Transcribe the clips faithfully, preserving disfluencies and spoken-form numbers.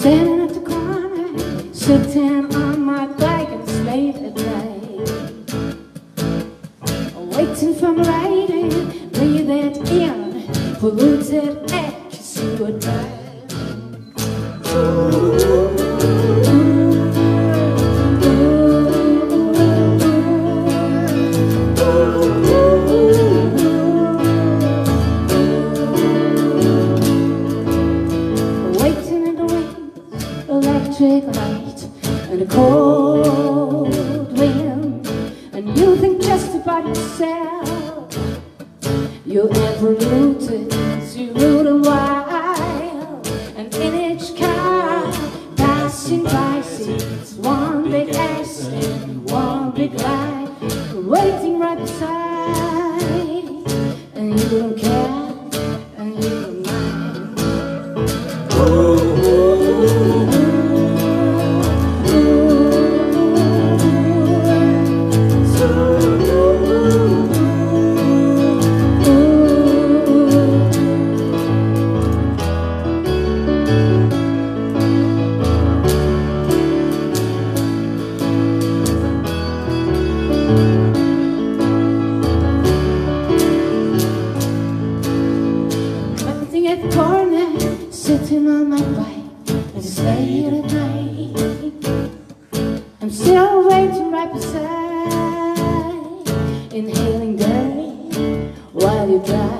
standing at the corner, sitting on my bike and it's late at night, waiting for my lady, breathing in polluted air, 'cause you would die. Electric light and a cold wind, and you think just about yourself. You ain't polluted, you rode a while, and in each car passing by sees one big ass and one big light waiting right beside, and you don't care and you don't mind. Ooh. Sitting on my bike, and it's late at night. I'm still waiting right beside, inhaling dirt while you drive.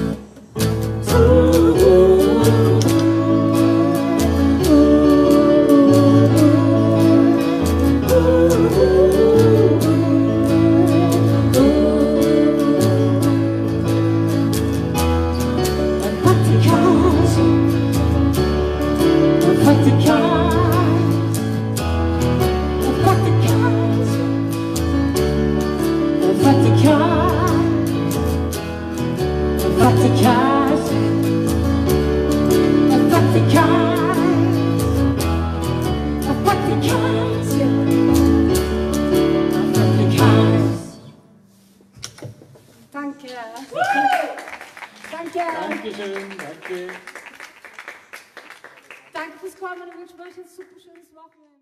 Danke. Danke. Dankeschön, danke. Danke fürs Kommen und ich wünsche euch ein super schönes Wochenende.